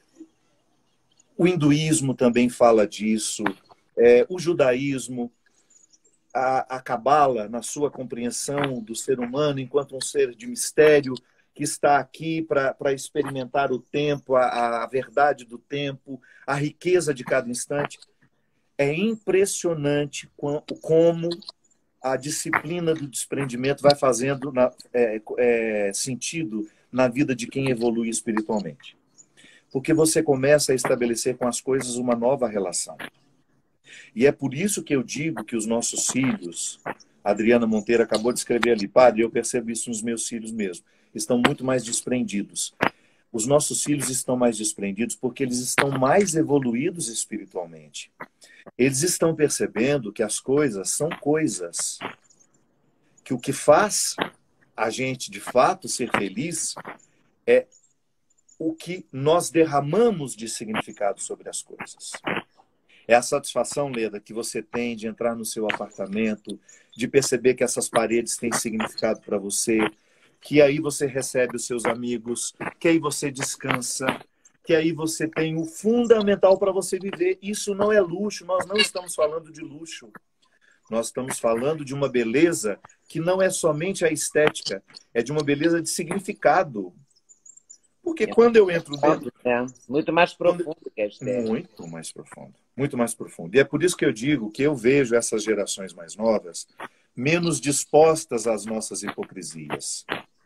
O hinduísmo também fala disso. É, o judaísmo, a, a cabala, na sua compreensão do ser humano enquanto um ser de mistério, que está aqui para experimentar o tempo, a, a verdade do tempo, a riqueza de cada instante. É impressionante como a disciplina do desprendimento vai fazendo na, é, é, sentido na vida de quem evolui espiritualmente. Porque você começa a estabelecer com as coisas uma nova relação. E é por isso que eu digo que os nossos filhos, a Adriana Monteiro acabou de escrever ali, padre, eu percebo isso nos meus filhos mesmo, estão muito mais desprendidos. Os nossos filhos estão mais desprendidos porque eles estão mais evoluídos espiritualmente. Eles estão percebendo que as coisas são coisas. Que o que faz a gente, de fato, ser feliz é o que nós derramamos de significado sobre as coisas. É a satisfação, Leda, que você tem de entrar no seu apartamento, de perceber que essas paredes têm significado para você, que aí você recebe os seus amigos, que aí você descansa, que aí você tem o fundamental para você viver. Isso não é luxo, nós não estamos falando de luxo. Nós estamos falando de uma beleza que não é somente a estética, é de uma beleza de significado. Porque quando eu entro dentro... É, muito mais profundo quando... que a estética. Muito mais profundo. Muito mais profundo. E é por isso que eu digo que eu vejo essas gerações mais novas menos dispostas às nossas hipocrisias.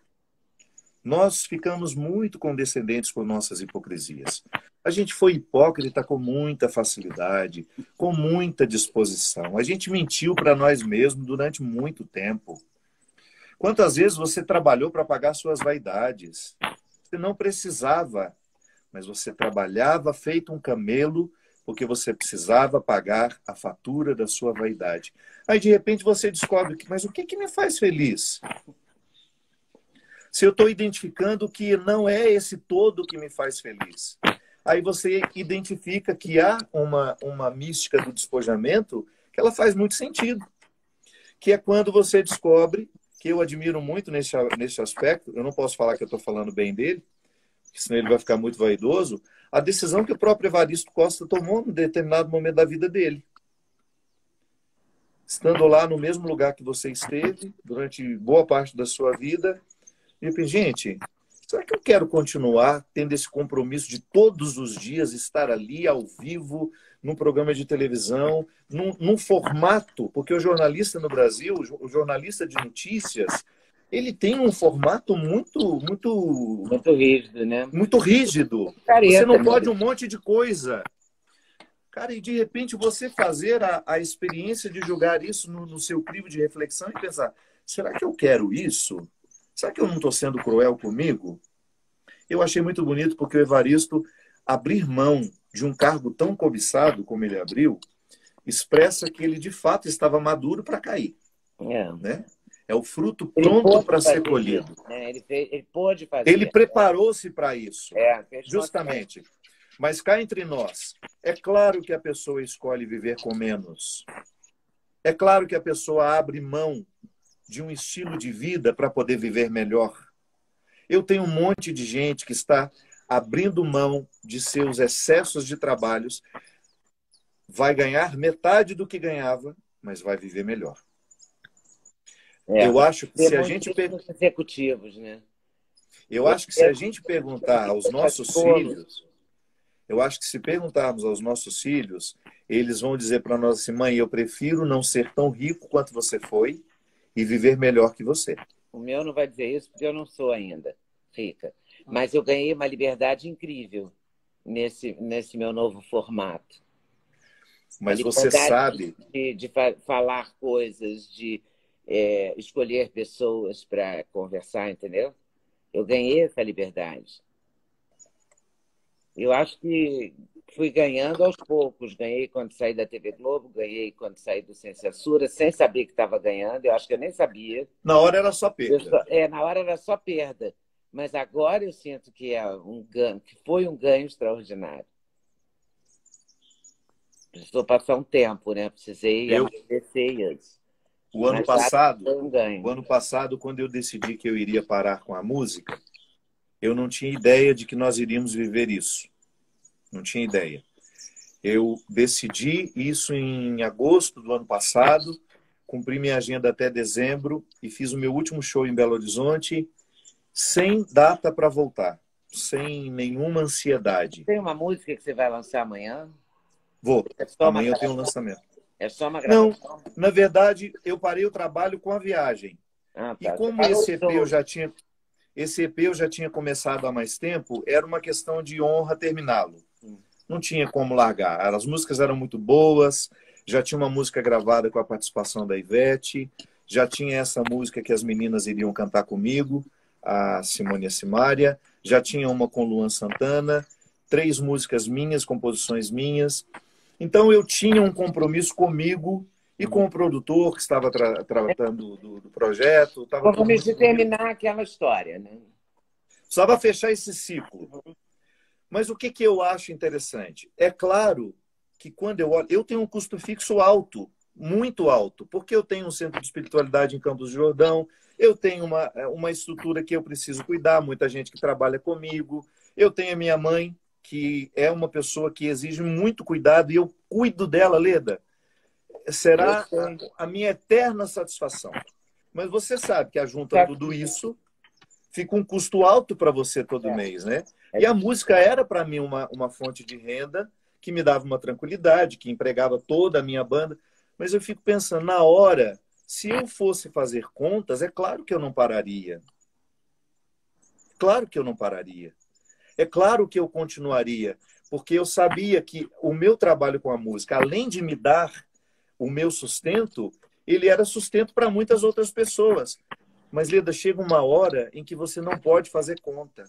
Nós ficamos muito condescendentes com nossas hipocrisias. A gente foi hipócrita com muita facilidade, com muita disposição. A gente mentiu para nós mesmos durante muito tempo. Quantas vezes você trabalhou para pagar suas vaidades? Você não precisava, mas você trabalhava feito um camelo porque você precisava pagar a fatura da sua vaidade. Aí, de repente, você descobre que, mas o que, que me faz feliz? Se eu estou identificando que não é esse todo que me faz feliz. Aí você identifica que há uma, uma mística do despojamento que ela faz muito sentido. Que é quando você descobre, que eu admiro muito nesse, nesse aspecto, eu não posso falar que eu estou falando bem dele, porque senão ele vai ficar muito vaidoso, a decisão que o próprio Evaristo Costa tomou em determinado momento da vida dele. Estando lá no mesmo lugar que você esteve, durante boa parte da sua vida, e eu pensei, gente, será que eu quero continuar tendo esse compromisso de todos os dias estar ali ao vivo, num programa de televisão, num, num formato, porque o jornalista no Brasil, o jornalista de notícias, ele tem um formato muito, muito, muito rígido, né? Muito rígido. Careta, você não né? pode um monte de coisa. Cara, e de repente você fazer a, a experiência de jogar isso no, no seu crivo de reflexão e pensar, será que eu quero isso? Será que eu não estou sendo cruel comigo? Eu achei muito bonito porque o Evaristo abrir mão de um cargo tão cobiçado como ele abriu, expressa que ele de fato estava maduro para cair. É. Né? É o fruto pronto para ser colhido. É, ele, fez, ele pôde fazer. Ele preparou-se para isso. É, justamente. Mas cá entre nós, é claro que a pessoa escolhe viver com menos. É claro que a pessoa abre mão de um estilo de vida para poder viver melhor. Eu tenho um monte de gente que está abrindo mão de seus excessos de trabalhos vai ganhar metade do que ganhava, mas vai viver melhor. É, Eu acho que ter se a muitos gente per- consecutivos, né? eu acho que se a gente perguntar aos nossos Tolos. filhos, eu acho que se perguntarmos aos nossos filhos, eles vão dizer para nós assim: mãe, eu prefiro não ser tão rico quanto você foi e viver melhor que você. O meu não vai dizer isso porque eu não sou ainda rica. Mas eu ganhei uma liberdade incrível nesse, nesse meu novo formato. A Mas você liberdade sabe, de, de fa- falar coisas, de é, escolher pessoas para conversar, entendeu? Eu ganhei essa liberdade. Eu acho que fui ganhando aos poucos. Ganhei quando saí da T V Globo, ganhei quando saí do Sem Censura, sem saber que estava ganhando. Eu acho que eu nem sabia. na hora era só Eu perda. só- é, na hora era só perda. Mas agora eu sinto que, é um ganho, que foi um ganho extraordinário. Precisou passar um tempo, né? Precisei Eu, amadurecer isso. o ano Mas já passado, foi um o ganho. ano passado, quando eu decidi que eu iria parar com a música, eu não tinha ideia de que nós iríamos viver isso. Não tinha ideia. Eu decidi isso em agosto do ano passado, cumpri minha agenda até dezembro e fiz o meu último show em Belo Horizonte sem data para voltar, sem nenhuma ansiedade. Tem uma música que você vai lançar amanhã? Vou. É só uma Amanhã eu tenho um gravação? lançamento. É só uma Não, gravação? na verdade, eu parei o trabalho com a viagem. Ah, E tá. Você como parou esse o E P eu show. já tinha, esse E P eu já tinha começado há mais tempo, era uma questão de honra terminá-lo. Não tinha como largar. As músicas eram muito boas, já tinha uma música gravada com a participação da Ivete, já tinha essa música que as meninas iriam cantar comigo, a Simone e a Simária, já tinha uma com Luan Santana, três músicas minhas, composições minhas. Então eu tinha um compromisso comigo e com o produtor que estava tra tratando do, do projeto, estava tudo Vamos muito comigo. terminar aquela história, né? Precisava fechar esse ciclo. Mas o que, que eu acho interessante? É claro que quando eu olho, eu tenho um custo fixo alto, muito alto, porque eu tenho um centro de espiritualidade em Campos do Jordão, eu tenho uma, uma estrutura que eu preciso cuidar, muita gente que trabalha comigo, eu tenho a minha mãe, que é uma pessoa que exige muito cuidado, e eu cuido dela, Leda. Será a, a minha eterna satisfação. Mas você sabe que, juntando tudo isso, fica um custo alto para você todo mês, né? E a música era para mim uma, uma fonte de renda que me dava uma tranquilidade, que empregava toda a minha banda. Mas eu fico pensando, na hora, se eu fosse fazer contas, é claro que eu não pararia. Claro que eu não pararia. É claro que eu continuaria, porque eu sabia que o meu trabalho com a música, além de me dar o meu sustento, ele era sustento para muitas outras pessoas. Mas, Leda, chega uma hora em que você não pode fazer conta.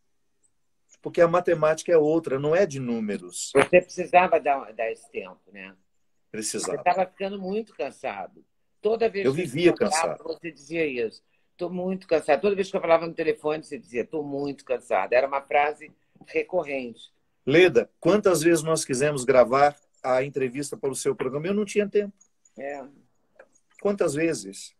Porque a matemática é outra, não é de números. Você precisava dar, dar esse tempo, né? Você Precisava. estava ficando muito cansado. Toda vez Eu que eu te vivia encontrava, cansado. você dizia isso. Estou muito cansado. Toda vez que eu falava no telefone, você dizia, estou muito cansado. Era uma frase recorrente. Leda, quantas vezes nós quisemos gravar a entrevista para o seu programa? Eu não tinha tempo. É. Quantas vezes?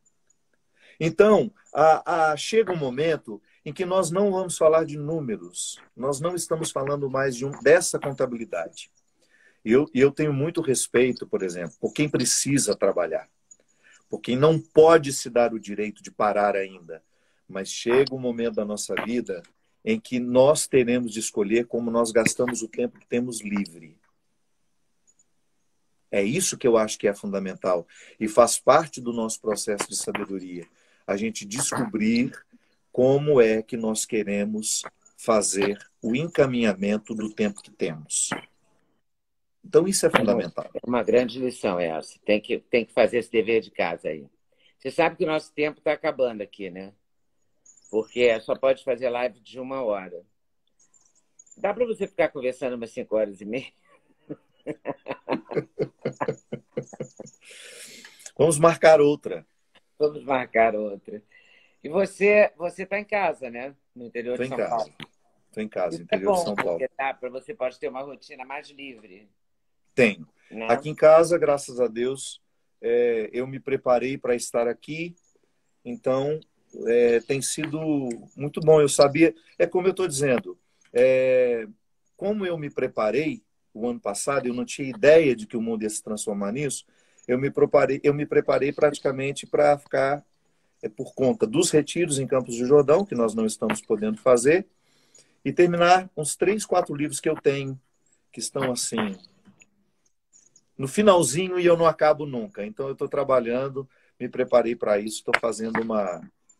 Então, a, a, chega um momento em que nós não vamos falar de números. Nós não estamos falando mais de um, dessa contabilidade. E eu, eu tenho muito respeito, por exemplo, por quem precisa trabalhar. Por quem não pode se dar o direito de parar ainda. Mas chega um momento da nossa vida em que nós teremos de escolher como nós gastamos o tempo que temos livre. É isso que eu acho que é fundamental. E faz parte do nosso processo de sabedoria. A gente descobrir como é que nós queremos fazer o encaminhamento do tempo que temos. Então, isso é fundamental. É uma grande lição essa. Tem que, tem que fazer esse dever de casa aí. Você sabe que o nosso tempo está acabando aqui, né? Porque só pode fazer live de uma hora. Dá para você ficar conversando umas cinco horas e meia? Vamos marcar outra. Vamos marcar outra. E você você está em casa, né? No interior Estou de em São casa. Paulo. Estou em casa, Isso é interior de bom, São Paulo. porque tá, para você pode ter uma rotina mais livre. Tenho. Né? Aqui em casa, graças a Deus, é, eu me preparei para estar aqui. Então, é, tem sido muito bom. Eu sabia, é como eu estou dizendo, é, como eu me preparei, o ano passado, eu não tinha ideia de que o mundo ia se transformar nisso, eu me preparei, eu me preparei praticamente para ficar é, por conta dos retiros em Campos do Jordão, que nós não estamos podendo fazer, e terminar uns três, quatro livros que eu tenho, que estão assim, no finalzinho e eu não acabo nunca. Então eu estou trabalhando, me preparei para isso, estou fazendo uma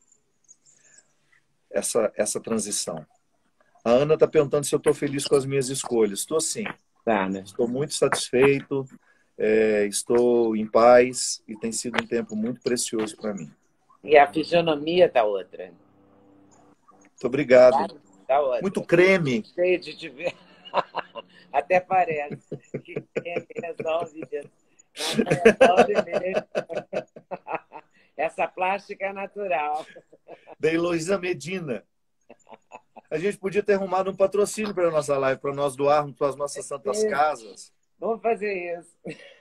essa, essa transição. A Ana está perguntando se eu estou feliz com as minhas escolhas. Estou sim. Tá, né? Estou muito satisfeito, é, estou em paz e tem sido um tempo muito precioso para mim. E a fisionomia tá outra. Muito obrigado. Tá outra. Muito creme. Cheio de te ver. Até parece que creme resolve isso. Mas resolve mesmo. Essa plástica é natural. Da Heloísa Medina. A gente podia ter arrumado um patrocínio para a nossa live, para nós doarmos para as nossas santas casas. Vamos fazer isso.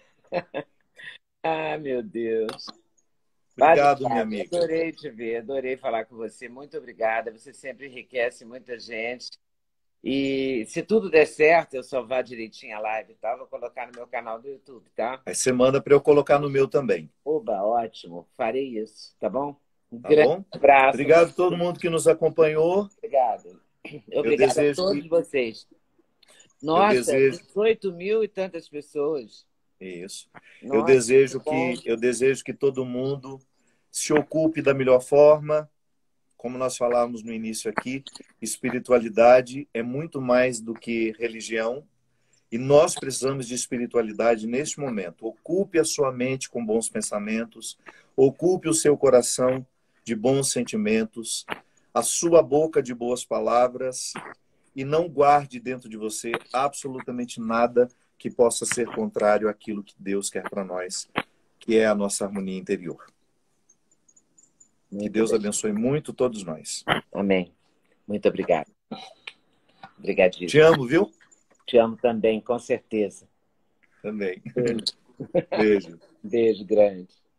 Ah, meu Deus. Obrigado, Vale, minha amiga. Adorei te ver, adorei falar com você. Muito obrigada. Você sempre enriquece muita gente. E se tudo der certo, eu salvar direitinho a live, tá? Vou colocar no meu canal do YouTube, tá? Aí você manda para eu colocar no meu também. Oba, ótimo. Farei isso, tá bom? Um Tá grande bom? abraço. Obrigado a todo mundo que nos acompanhou. Obrigado. Obrigado a todos que... vocês. Nossa, desejo... dezoito mil e tantas pessoas. Isso. Nossa, eu, desejo que que, eu desejo que todo mundo se ocupe da melhor forma. Como nós falávamos no início aqui, espiritualidade é muito mais do que religião. E nós precisamos de espiritualidade neste momento. Ocupe a sua mente com bons pensamentos. Ocupe o seu coração de bons sentimentos. A sua boca de boas palavras. E não guarde dentro de você absolutamente nada que possa ser contrário àquilo que Deus quer para nós, que é a nossa harmonia interior. Muito que Deus bem. abençoe muito todos nós. Amém. Muito obrigado. Obrigadíssimo. Te amo, viu? Te amo também, com certeza. Também. Beijo. Beijo. Beijo grande.